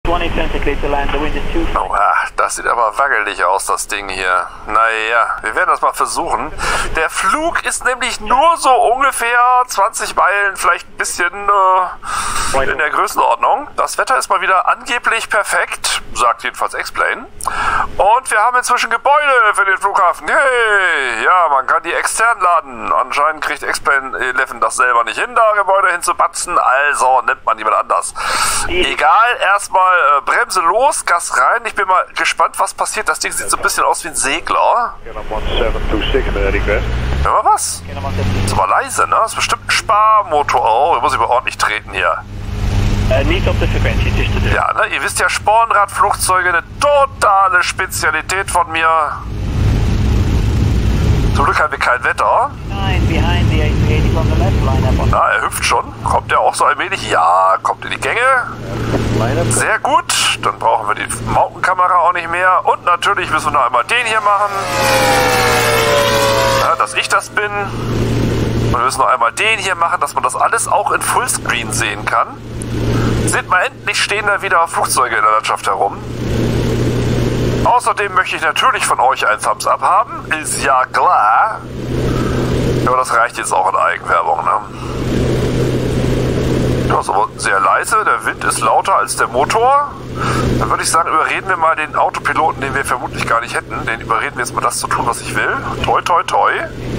Oha, das sieht aber wackelig aus, das Ding hier. Naja, wir werden das mal versuchen. Der Flug ist nämlich nur so ungefähr 20 Meilen, vielleicht ein bisschen in der Größenordnung. Das Wetter ist mal wieder angeblich perfekt, sagt jedenfalls X-Plane. Und wir haben inzwischen Gebäude für den Flughafen. Hey, ja, man kann die extern laden. Anscheinend kriegt X-Plane 11 das selber nicht hin, da Gebäude hinzubatzen. Also nimmt man jemand anders. Egal, erstmal Bremse los, Gas rein. Ich bin mal gespannt, was passiert. Das Ding sieht so ein bisschen aus wie ein Segler. Hör mal was? Ist aber leise, ne? Das ist bestimmt ein Sparmotor. Oh, da muss ich mal ordentlich treten hier. Ja, ne? Ihr wisst ja, Spornradflugzeuge, eine totale Spezialität von mir. Zum Glück haben wir kein Wetter. Na, er hüpft schon. Kommt er auch so allmählich? Ja, kommt in die Gänge. Sehr gut. Dann brauchen wir die Mountain-Kamera auch nicht mehr. Und natürlich müssen wir noch einmal den hier machen. Ja, dass ich das bin. Und wir müssen noch einmal den hier machen, dass man das alles auch in Fullscreen sehen kann. Seht mal, endlich stehen da wieder Flugzeuge in der Landschaft herum. Außerdem möchte ich natürlich von euch ein Thumbs Up haben. Ist ja klar. Ja, aber das reicht jetzt auch in Eigenwerbung, ne? Ja, ist aber sehr leise. Der Wind ist lauter als der Motor. Dann würde ich sagen, überreden wir mal den Autopiloten, den wir vermutlich gar nicht hätten. Den überreden wir jetzt mal, das zu tun, was ich will. Toi, toi, toi.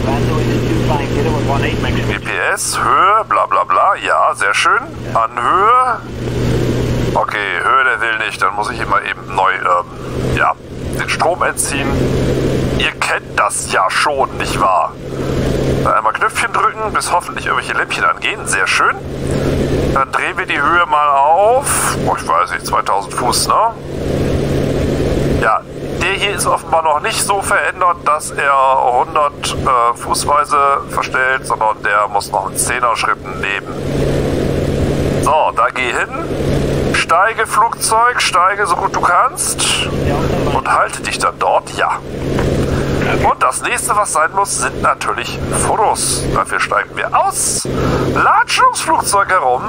GPS, Höhe, bla bla bla. Ja, sehr schön. Anhöhe. Okay, Höhe, der will nicht. Dann muss ich ihm mal eben neu, ja, den Strom entziehen. Ihr kennt das ja schon, nicht wahr? Dann einmal Knöpfchen drücken, bis hoffentlich irgendwelche Lämpchen angehen. Sehr schön. Dann drehen wir die Höhe mal auf. Oh, ich weiß nicht, 2000 Fuß, ne? Ja, der hier ist offenbar noch nicht so verändert, dass er 100 Fußweise verstellt, sondern der muss noch in 10er Schritten nehmen. So, da geh hin. Steige, Flugzeug, steige so gut du kannst. Und halte dich dann dort, ja. Und das nächste, was sein muss, sind natürlich Fotos. Dafür steigen wir aus, latschen ums Flugzeug herum.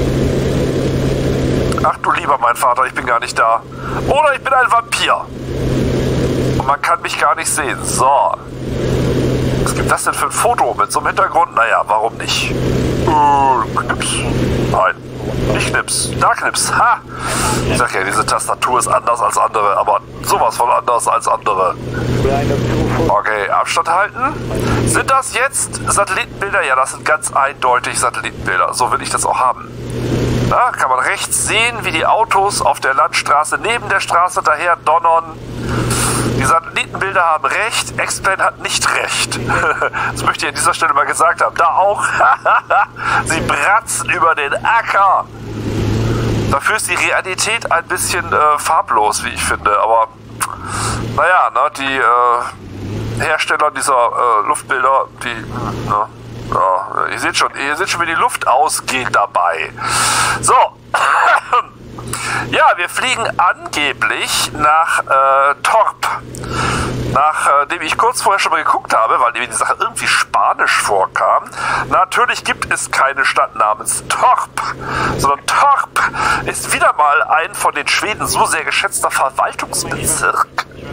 Ach du lieber mein Vater, ich bin gar nicht da. Oder ich bin ein Vampir. Und man kann mich gar nicht sehen. So. Was gibt das denn für ein Foto mit so einem Hintergrund? Naja, warum nicht? Knips. Nein. Nicht Knips. Da Knips. Ha! Ich sag ja, diese Tastatur ist anders als andere, aber sowas von anders als andere. Okay, Abstand halten. Sind das jetzt Satellitenbilder? Ja, das sind ganz eindeutig Satellitenbilder. So will ich das auch haben. Da kann man rechts sehen, wie die Autos auf der Landstraße neben der Straße daher donnern. Die Satellitenbilder haben recht, X-Plane hat nicht recht. Das möchte ich an dieser Stelle mal gesagt haben. Da auch. Sie bratzen über den Acker. Dafür ist die Realität ein bisschen farblos, wie ich finde. Aber naja, ne, die Hersteller dieser Luftbilder, die... ja, ihr seht schon, wie die Luft ausgeht dabei. So. Ja, wir fliegen angeblich nach Torp. Nachdem ich kurz vorher schon mal geguckt habe, weil mir die Sache irgendwie spanisch vorkam. Natürlich gibt es keine Stadt namens Torp, sondern Torp ist wieder mal ein von den Schweden so sehr geschätzter Verwaltungsbezirk.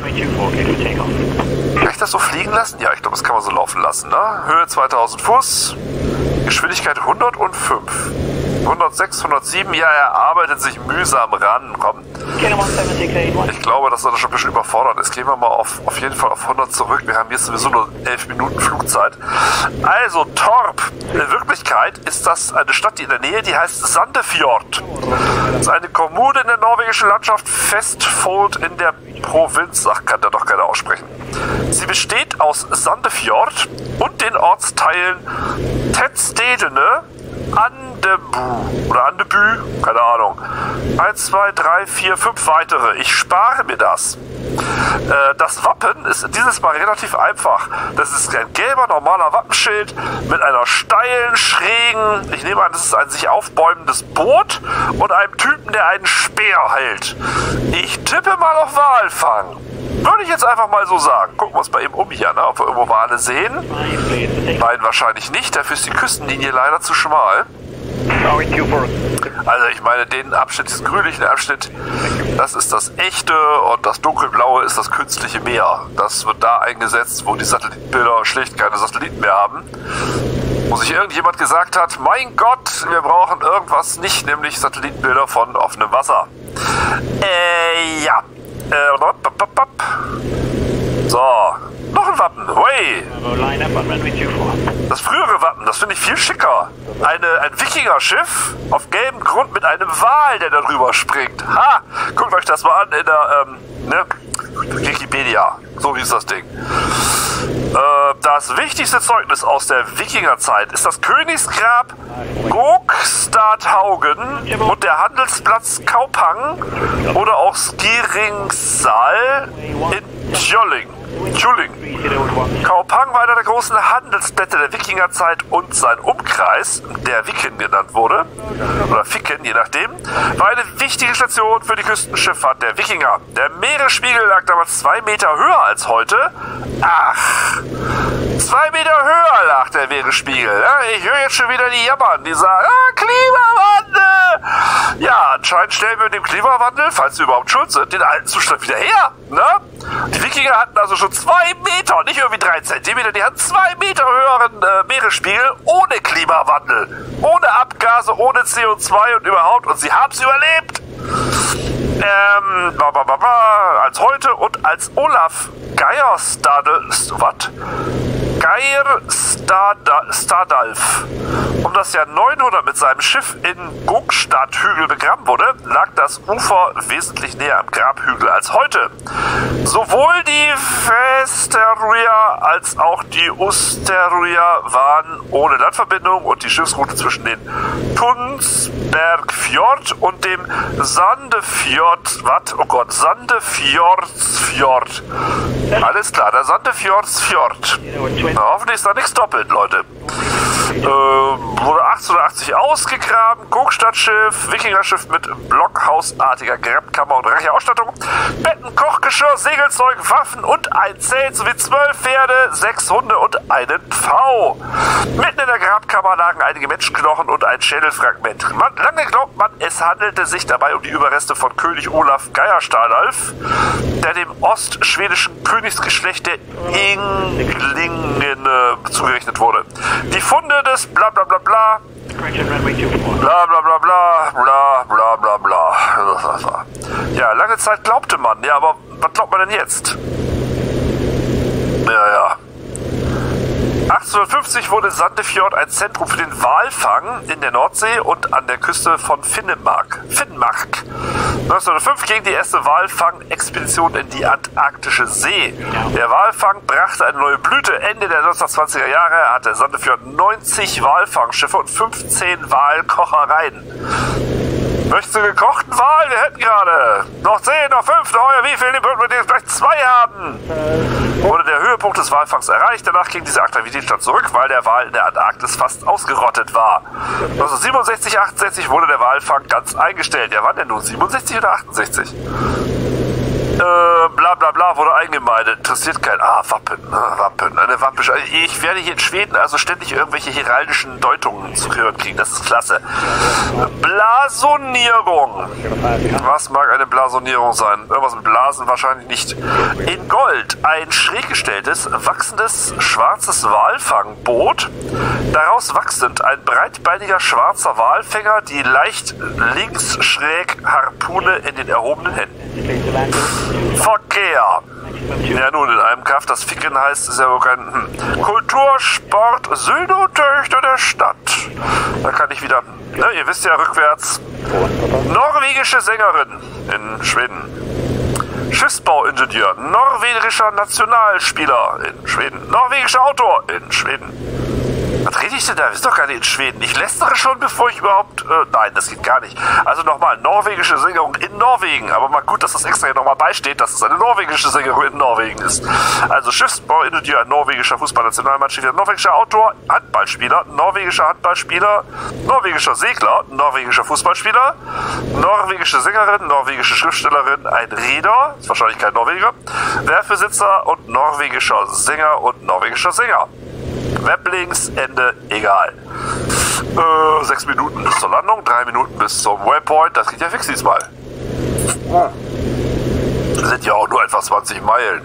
Kann ich das so fliegen lassen? Ja, ich glaube, das kann man so laufen lassen, ne? Höhe 2000 Fuß, Geschwindigkeit 105. 106, 107, ja, er arbeitet sich mühsam ran. Komm. Ich glaube, dass er da schon ein bisschen überfordert ist. Gehen wir mal auf jeden Fall auf 100 zurück. Wir haben jetzt sowieso nur 11 Minuten Flugzeit. Also, Torp. In Wirklichkeit ist das eine Stadt, die in der Nähe, die heißt Sandefjord. Das ist eine Kommune in der norwegischen Landschaft Vestfold in der Provinz. Ach, kann der doch keiner aussprechen. Sie besteht aus Sandefjord und den Ortsteilen Tettstedene, Andebu oder Andebü, keine Ahnung. 1, 2, 3, 4, 5 weitere. Ich spare mir das. Das Wappen ist dieses Mal relativ einfach. Das ist ein gelber, normaler Wappenschild mit einer steilen, schrägen, ich nehme an, das ist ein sich aufbäumendes Boot und einem Typen, der einen Speer hält. Ich tippe mal auf Walfang. Würde ich jetzt einfach mal so sagen. Gucken wir uns mal eben um hier, ne? Ob wir irgendwo Wale sehen. Nein, wahrscheinlich nicht. Dafür ist die Küstenlinie leider zu schmal. Also ich meine, den Abschnitt, diesen grünlichen Abschnitt, das ist das echte und das dunkelblaue ist das künstliche Meer. Das wird da eingesetzt, wo die Satellitenbilder schlicht keine Satelliten mehr haben. Wo sich irgendjemand gesagt hat, mein Gott, wir brauchen irgendwas nicht, nämlich Satellitenbilder von offenem Wasser. Ja. So, noch ein Wappen. Hey. Das frühere Wappen, das finde ich viel schicker. Ein Wikinger-Schiff auf gelbem Grund mit einem Wal, der da drüber springt. Ha! Guckt euch das mal an in der Wikipedia. So hieß das Ding. Das wichtigste Zeugnis aus der Wikingerzeit ist das Königsgrab Gokstadhaugen und der Handelsplatz Kaupang oder auch Skiringsal in Tjolling. Kaupang war einer der großen Handelsplätze der Wikingerzeit und sein Umkreis, der Wiken genannt wurde, oder Ficken, je nachdem, war eine wichtige Station für die Küstenschifffahrt der Wikinger. Der Meeresspiegel lag damals 2 Meter höher als heute. Ach, 2 Meter höher lag der Meeresspiegel. Ja, ich höre jetzt schon wieder die jammern, die sagen, Klimawandel! Ja, anscheinend stellen wir mit dem Klimawandel, falls sie überhaupt schuld sind, den alten Zustand wieder her. Ne? Die Wikinger hatten also schon 2 Meter, nicht irgendwie 3 Zentimeter, die hatten 2 Meter höheren Meeresspiegel ohne Klimawandel, ohne Abgase, ohne CO2 und überhaupt, und sie haben es überlebt. Als heute und als Olaf Geirstadalf um das Jahr 900 mit seinem Schiff in Gokstadhügel begraben wurde, lag das Ufer wesentlich näher am Grabhügel als heute. Sowohl die Festeruia als auch die Usteruia waren ohne Landverbindung und die Schiffsroute zwischen den Tunsbergfjord und dem Sandefjordsfjord. Alles klar, der Sandefjordsfjord. Na, hoffentlich ist da nichts doppelt, Leute. Wurde 1880 ausgegraben, Gokstadschiff, Wikingerschiff mit blockhausartiger Grabkammer und reicher Ausstattung, Betten, Kochgeschirr, Segelzeug, Waffen und ein Zelt sowie 12 Pferde, 6 Hunde und einen Pfau. Mitten in der Grabkammer lagen einige Menschenknochen und ein Schädelfragment. Lange glaubt man, es handelte sich dabei um die Überreste von König Olaf Geirstadalf, der dem ostschwedischen Königsgeschlecht der Inglingen zugerechnet wurde. Die Funde des bla bla bla bla bla bla bla bla bla bla bla bla. Ja, lange Zeit glaubte man, ja, aber was glaubt man denn jetzt? Ja. 1850 wurde Sandefjord ein Zentrum für den Walfang in der Nordsee und an der Küste von Finnmark. 1905 ging die erste Walfang-Expedition in die Antarktische See. Der Walfang brachte eine neue Blüte. Ende der 1920er Jahre hatte Sandefjord 90 Walfangschiffe und 15 Walkochereien. Möchtest du gekochten Wal? Wir hätten gerade noch 10, noch 5, noch wie viel? Würden wir gleich 2 haben. Wurde der Höhepunkt des Walfangs erreicht. Danach ging diese Aktivität zurück, weil der Wal in der Antarktis fast ausgerottet war. 1967, 68 wurde der Walfang ganz eingestellt. Ja, wann denn nun? 67 oder 68? Bla bla bla wurde eingemeindet. Interessiert keinen. Wappen. Eine Wappen. Ich werde hier in Schweden also ständig irgendwelche heraldischen Deutungen zu hören kriegen. Das ist klasse. Blasonierung. Was mag eine Blasonierung sein? Irgendwas mit Blasen wahrscheinlich nicht. In Gold ein schräg gestelltes, wachsendes, schwarzes Walfangboot. Daraus wachsend ein breitbeiniger schwarzer Walfänger, die leicht links schräg Harpune in den erhobenen Händen. Verkehr. Ja nun, in einem Kaff, das Ficken heißt, ist ja wohl kein Kultursport, Söhne und Töchter der Stadt. Da kann ich wieder, ne, ihr wisst ja rückwärts. Norwegische Sängerin in Schweden. Schiffsbauingenieur, norwegischer Nationalspieler in Schweden. Norwegischer Autor in Schweden. Was rede ich denn da? Wir sind doch gar nicht in Schweden. Ich lästere schon, bevor ich überhaupt... nein, das geht gar nicht. Also nochmal, norwegische Sängerin in Norwegen. Aber mal gut, dass das extra hier nochmal beisteht, dass es eine norwegische Sängerin in Norwegen ist. Also Schiffsbauingenieur, norwegischer Fußballnationalmannschaft, norwegischer Autor, Handballspieler, norwegischer Handballspieler, norwegischer Segler, norwegischer Fußballspieler, norwegische Sängerin, norwegische Schriftstellerin, ein Reeder, ist wahrscheinlich kein Norweger, Werfbesitzer und norwegischer Sänger und norwegischer Sänger. Weblinks, Ende, egal. 6 Minuten bis zur Landung, 3 Minuten bis zum Waypoint. Das geht ja fix diesmal. Das sind ja auch nur etwa 20 Meilen.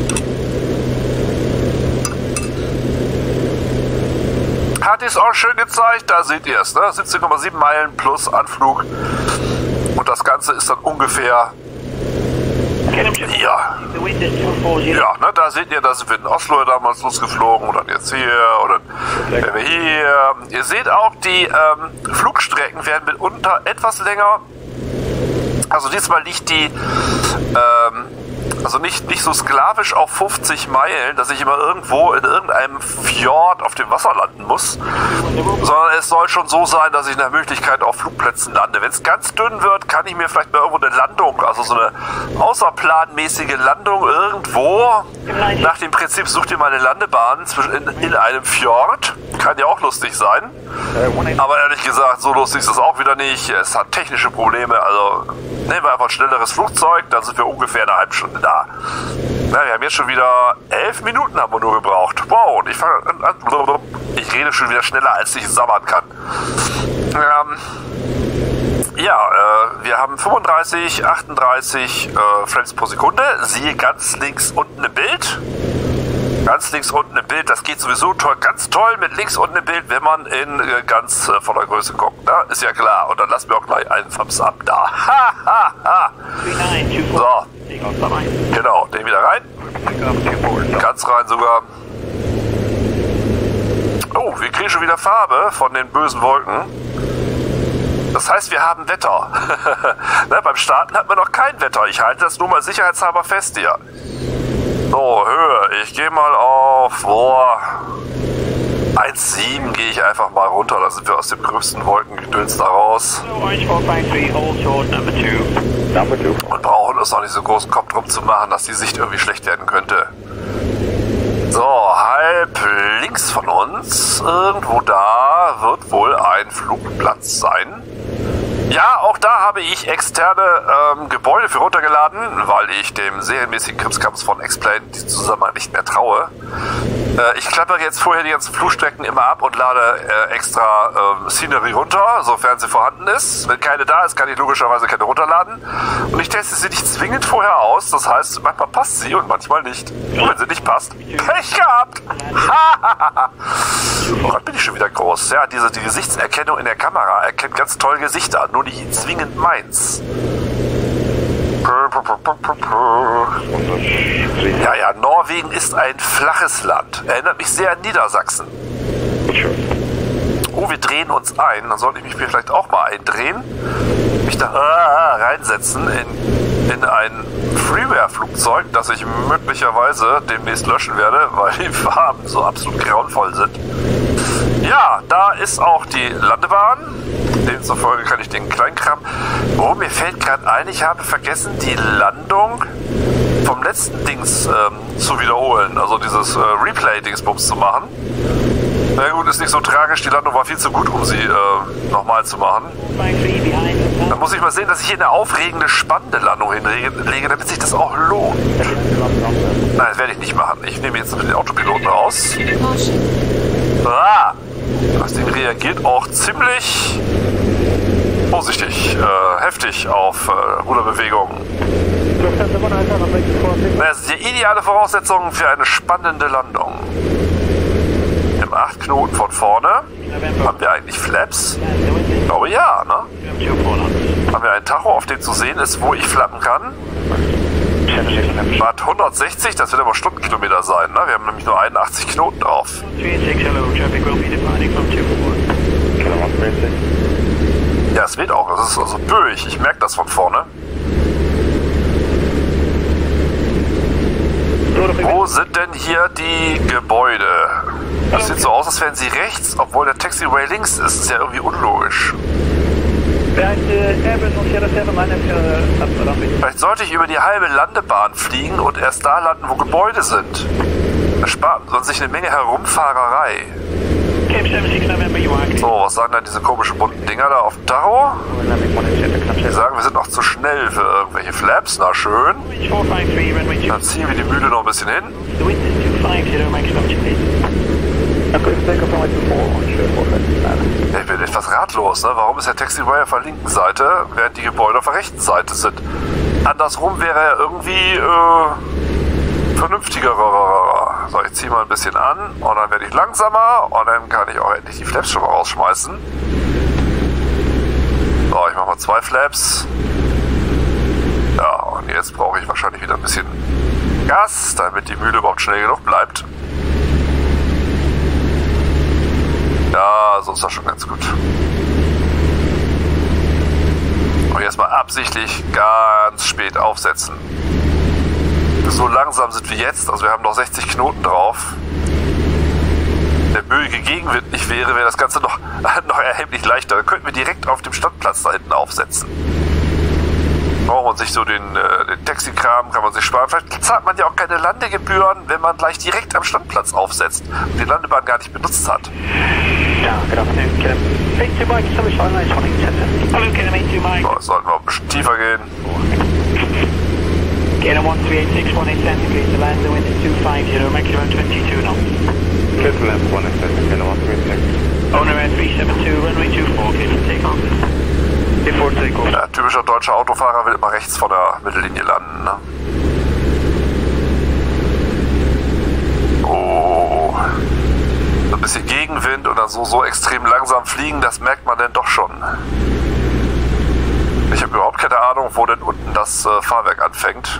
Hat es auch schön gezeigt, da seht ihr es, ne? 17,7 Meilen plus Anflug. Und das Ganze ist dann ungefähr... Ja, ne, da seht ihr, da sind wir in Oslo damals losgeflogen und dann jetzt hier und dann hier. Ihr seht auch, die Flugstrecken werden mitunter etwas länger. Also diesmal liegt die, also nicht so sklavisch auf 50 Meilen, dass ich immer irgendwo in irgendeinem Fjord auf dem Wasser landen muss, sondern es soll schon so sein, dass ich nach Möglichkeit auf Flugplätzen lande. Wenn es ganz dünn wird, kann ich mir vielleicht mal irgendwo eine Landung, also so eine außerplanmäßige Landung irgendwo, nach dem Prinzip such dir mal eine Landebahn in einem Fjord, kann ja auch lustig sein, aber ehrlich gesagt, so lustig ist es auch wieder nicht. Es hat technische Probleme, also nehmen wir einfach ein schnelleres Flugzeug, dann sind wir ungefähr eine halbe Stunde da. Na, wir haben jetzt schon wieder 11 Minuten haben wir nur gebraucht. Wow, und ich rede schon wieder schneller, als ich sabbern kann. Wir haben 35, 38 Frames pro Sekunde. Siehe ganz links unten im Bild. Ganz links unten im Bild, das geht sowieso toll, ganz toll mit links unten im Bild, wenn man in ganz voller Größe guckt, ne? Ist ja klar. Und dann lassen wir auch gleich einen Thumbs Up da. Ha, ha, ha. So. Genau, den wieder rein. Ganz rein sogar. Oh, wir kriegen schon wieder Farbe von den bösen Wolken. Das heißt, wir haben Wetter. Ne, beim Starten hatten wir noch kein Wetter. Ich halte das nur mal sicherheitshalber fest hier. So, Höhe. Ich gehe mal auf 1,7 gehe ich einfach mal runter. Da sind wir aus dem größten Wolkengedöns da raus. Und brauchen uns noch nicht so großen Kopf drum zu machen, dass die Sicht irgendwie schlecht werden könnte. So, halb links von uns, irgendwo da, wird wohl ein Flugplatz sein. Ja, auch da habe ich externe Gebäude für runtergeladen, weil ich dem serienmäßigen Krimskrams von X-Plane diesen Zusammenhang nicht mehr traue. Ich klappere jetzt vorher die ganzen Flugstrecken immer ab und lade extra Scenery runter, sofern sie vorhanden ist. Wenn keine da ist, kann ich logischerweise keine runterladen. Und ich teste sie nicht zwingend vorher aus, das heißt, manchmal passt sie und manchmal nicht. Und wenn sie nicht passt, Pech gehabt! Oh Gott, bin ich schon wieder groß. Ja, die Gesichtserkennung in der Kamera erkennt ganz toll Gesichter, nur nicht zwingend meins. Ja, Norwegen ist ein flaches Land. Erinnert mich sehr an Niedersachsen. Oh, wir drehen uns ein. Dann sollte ich mich vielleicht auch mal eindrehen. Mich da reinsetzen in ein Freeware-Flugzeug, das ich möglicherweise demnächst löschen werde, weil die Farben so absolut grauenvoll sind. Ja, da ist auch die Landebahn. Demzufolge kann ich den Kleinkram... Oh, mir fällt gerade ein, ich habe vergessen, die Landung vom letzten Dings zu wiederholen. Also dieses Replay-Dingsbums zu machen. Na gut, ist nicht so tragisch. Die Landung war viel zu gut, um sie nochmal zu machen. Dann muss ich mal sehen, dass ich hier eine aufregende, spannende Landung hinlege, damit sich das auch lohnt. Nein, das werde ich nicht machen. Ich nehme jetzt den Autopiloten raus. Das Ding reagiert auch ziemlich vorsichtig, heftig auf Ruderbewegungen. Das ist die ideale Voraussetzung für eine spannende Landung. Im 8 Knoten von vorne haben wir eigentlich Flaps. Ich glaube ja, ne? Haben wir einen Tacho, auf dem zu sehen ist, wo ich flappen kann. Watt 160, das wird aber Stundenkilometer sein, ne? Wir haben nämlich nur 81 Knoten drauf. Ja, es weht auch, das ist also böig, ich merke das von vorne. Wo sind denn hier die Gebäude? Das sieht so aus, als wären sie rechts, obwohl der Taxiway links ist. Das ist ja irgendwie unlogisch. Vielleicht sollte ich über die halbe Landebahn fliegen und erst da landen, wo Gebäude sind. Das spart man sich eine Menge Herumfahrerei. So, was sagen dann diese komischen bunten Dinger da auf dem Tacho? Die sagen, wir sind noch zu schnell für irgendwelche Flaps. Na schön. Dann ziehen wir die Mühle noch ein bisschen hin. Ich bin etwas ratlos, ne? Warum ist der Taxiway auf der linken Seite, während die Gebäude auf der rechten Seite sind? Andersrum wäre er irgendwie vernünftiger. So, ich ziehe mal ein bisschen an und dann werde ich langsamer und dann kann ich auch endlich die Flaps schon mal rausschmeißen. So, ich mache mal 2 Flaps. Ja, und jetzt brauche ich wahrscheinlich wieder ein bisschen Gas, damit die Mühle überhaupt schnell genug bleibt. Ja, so ist das schon ganz gut. Und jetzt mal absichtlich ganz spät aufsetzen. So langsam sind wir jetzt, also wir haben noch 60 Knoten drauf. Der böige Gegenwind nicht wäre, wäre das Ganze noch erheblich leichter. Dann könnten wir direkt auf dem Standplatz da hinten aufsetzen. Braucht man sich so den Taxikram, kann man sich sparen. Vielleicht zahlt man ja auch keine Landegebühren, wenn man gleich direkt am Standplatz aufsetzt und die Landebahn gar nicht benutzt hat. Ja, good afternoon, Kenneth. Hey, 2 Mike, so much nice running center. Hello, Kenneth, 2 Mike. So, jetzt sollten wir ein bisschen tiefer gehen. Kenneth 138618 centigrade, the land, the wind is 250, maximum 22 knots. Clear to land 186, Kenneth 1386. Owner at 372, runway 24, clear for takeoff. Before takeoff. Ja, typischer deutscher Autofahrer will immer rechts von der Mittellinie landen, ne? Oh. So ein bisschen Gegenwind und dann so extrem langsam fliegen, das merkt man denn doch schon. Ich habe überhaupt keine Ahnung, wo denn unten das Fahrwerk anfängt.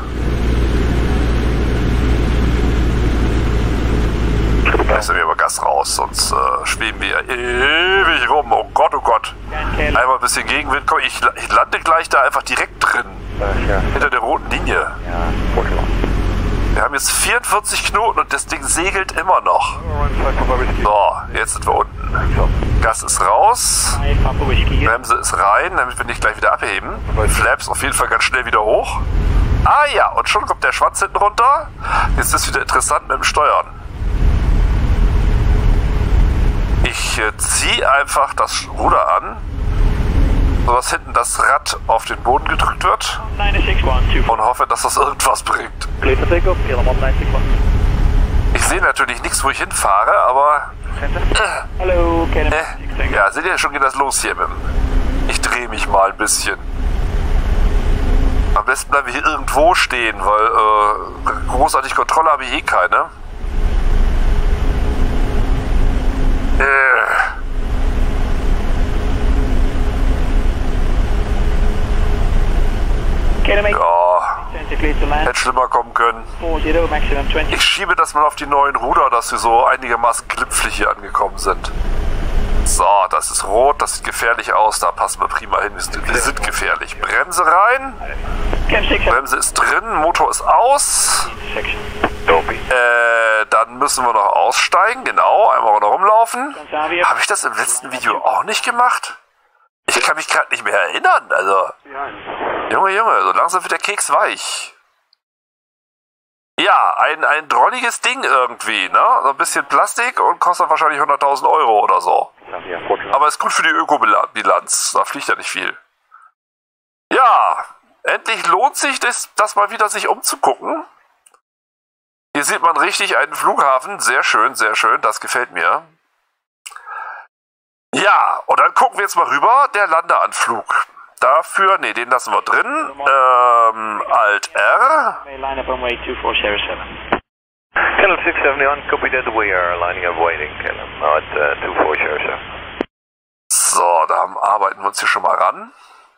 Lassen wir aber Gas raus, sonst schweben wir ewig rum. Oh Gott, oh Gott. Einmal ein bisschen Gegenwind. Komm, ich lande gleich da einfach direkt drin. Hinter der roten Linie. Wir haben jetzt 44 Knoten und das Ding segelt immer noch. So, jetzt sind wir unten. Gas ist raus. Bremse ist rein, damit wir nicht gleich wieder abheben. Flaps auf jeden Fall ganz schnell wieder hoch. Ah ja, und schon kommt der Schwanz hinten runter. Jetzt ist es wieder interessant mit dem Steuern. Ich ziehe einfach das Ruder an, sodass hinten das Rad auf den Boden gedrückt wird und hoffe, dass das irgendwas bringt. Ich sehe natürlich nichts, wo ich hinfahre, aber ja, seht ihr, schon geht das los hier mit dem. Ich drehe mich mal ein bisschen. Am besten bleibe ich hier irgendwo stehen, weil großartig Kontrolle habe ich eh keine. Ja, hätte schlimmer kommen können. Ich schiebe das mal auf die neuen Ruder, dass wir so einigermaßen glimpflich hier angekommen sind. So, das ist rot, das sieht gefährlich aus, da passen wir prima hin, wir sind gefährlich. Bremse rein, Bremse ist drin, Motor ist aus. Dann müssen wir noch aussteigen, genau, einmal noch rumlaufen. Habe ich das im letzten Video auch nicht gemacht? Ich kann mich gerade nicht mehr erinnern, also. Junge, so langsam wird der Keks weich. Ja, ein drolliges Ding irgendwie, ne? So ein bisschen Plastik und kostet wahrscheinlich 100.000 € oder so. Aber ist gut für die Ökobilanz, da fliegt ja nicht viel. Ja, endlich lohnt sich das mal wieder sich umzugucken. Hier sieht man richtig einen Flughafen, sehr schön, das gefällt mir. Ja, und dann gucken wir jetzt mal rüber, der Landeanflug. Dafür, ne, den lassen wir drin. Alt R. Kenneth 671, copy that, we are lining up waiting, Kenneth, now at 2407. So, da arbeiten wir uns hier schon mal ran.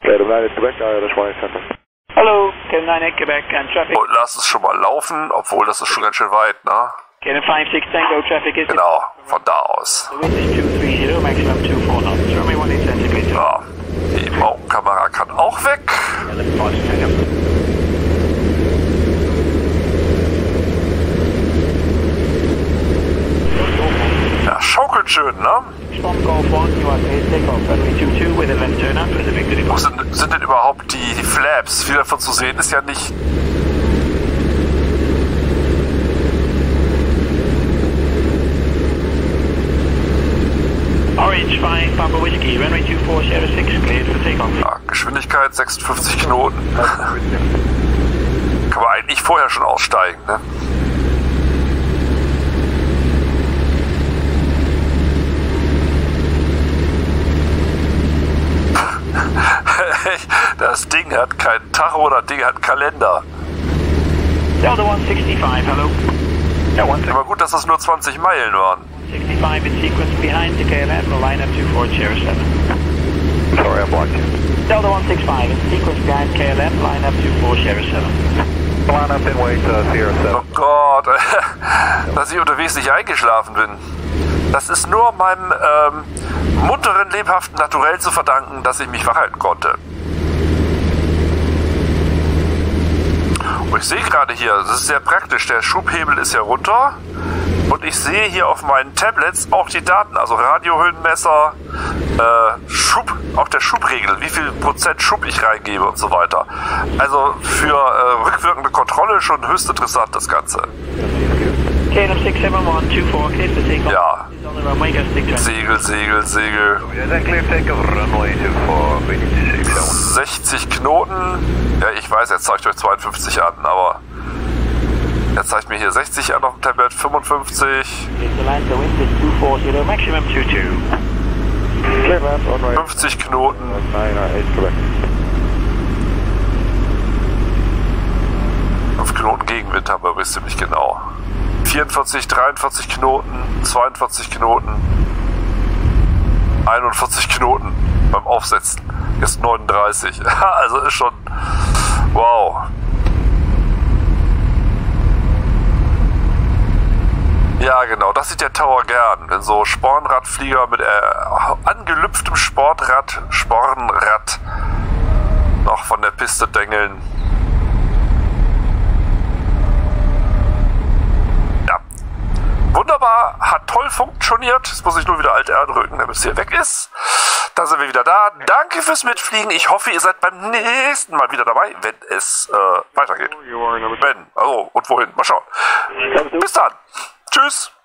Hello, Kenneth 98 Quebec and traffic. Und lass es schon mal laufen, obwohl das ist schon ganz schön weit, ne? Kenneth 56 Tango, traffic is... Genau, von da aus. The wind is 230, maximum 24 knots. Runway 18 centigrade. Ja, die Augenkamera kann auch weg. Ja, schaukelt schön, ne? Wo sind denn überhaupt die Flaps? Viel davon zu sehen ist ja nicht... Orange 5, Papa Whiskey, runway 2406, cleared for takeoff. Ja, Geschwindigkeit 56 Knoten. Kann man eigentlich vorher schon aussteigen, ne? Das Ding hat keinen Tacho, das Ding hat einen Kalender. Delta 165, hello. Aber gut, dass das nur 20 Meilen waren. 65 in sequence behind the KLM, line up 2407. Sorry, I blocked you. Delta 165 in sequence behind KLM, line up 2407. Line up in wait, Sierra 7. Oh Gott, dass ich unterwegs nicht eingeschlafen bin. Das ist nur meinem munteren, lebhaften Naturell zu verdanken, dass ich mich wachhalten konnte. Und ich sehe gerade hier, das ist sehr praktisch, der Schubhebel ist ja runter und ich sehe hier auf meinen Tablets auch die Daten, also Radiohöhenmesser, Schub, auch der Schubregel, wie viel Prozent Schub ich reingebe und so weiter. Also für rückwirkende Kontrolle schon höchst interessant das Ganze. KLM 67124, clear for takeoff. Ja. Is on the runway, go stick to Segel, Segel, Segel. Then clear takeoff, runway 24, waiting to 60 Knoten. Ja, ich weiß, er zeigt euch 52 an, aber er zeigt mir hier 60 an auf dem Tablet, 55. the line, the wind is 240, maximum 22. Clear land, on right. 50 Knoten. 9 correct. 5 Knoten Gegenwind haben wir aber ziemlich genau. 44, 43 Knoten, 42 Knoten, 41 Knoten beim Aufsetzen. Jetzt 39. Also ist schon wow. Ja, genau, das sieht der Tower gern. Wenn so Spornradflieger mit angelüpftem Spornrad noch von der Piste dängeln. Ja. Wunderbar, hat toll funktioniert. Jetzt muss ich nur wieder Alt R drücken, damit es hier weg ist. Da sind wir wieder da. Danke fürs Mitfliegen. Ich hoffe, ihr seid beim nächsten Mal wieder dabei, wenn es weitergeht. Wenn, also und wohin. Mal schauen. Bis dann. Tschüss.